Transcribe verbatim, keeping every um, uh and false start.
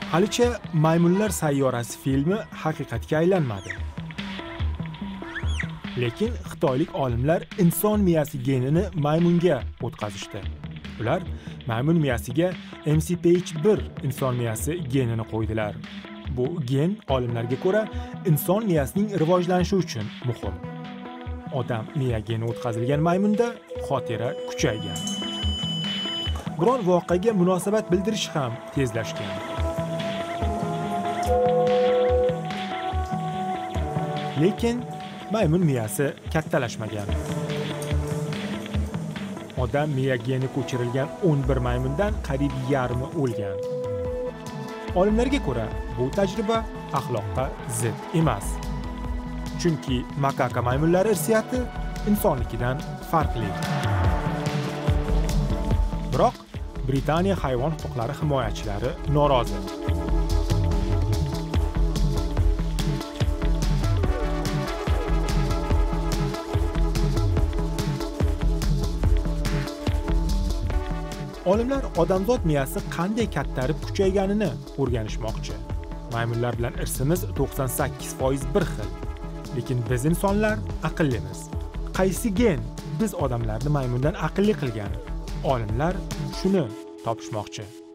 Halicha Maymunlar sayyorasi filmi haqiqatga aylanmadi. Lekin xitoylik olimlar inson miyasi genini maymunga o'tkazishdi. Ular maymun miyasiga M C P H bir inson miyasi genini qo'ydilar. Bu gen olimlarga ko'ra inson miyasining rivojlanishi uchun muhim. Odam miya geni o'tkazilgan maymunda xotira kuchaygan. Biron voqeaga munosabat bildirish ham tezlashgan. Lekin maymun miyasi kattalashmagan. Odam miya geni ko'chirilgan o'n bir maymundan qariyb yarmi o'lgan. Olimlarga ko'ra, bu tajriba axloqqa zid emas. Chunki makaka maymunlar irsiyati insonnikidan farqli. Biroq Britaniya hayvon huquqlari himoyachilari norozi. Olimlar odamzod miyasi qanday kattarib kuchayganini o'rganishmoqchi. Maymunlar bilan irsimiz to'qson sakkiz foiz bir xil. Lekin biz insonlar aqllimiz. Qaysi gen biz odamlarni maymundan aqlli qilgan? Olimlar shuni topishmoqchi.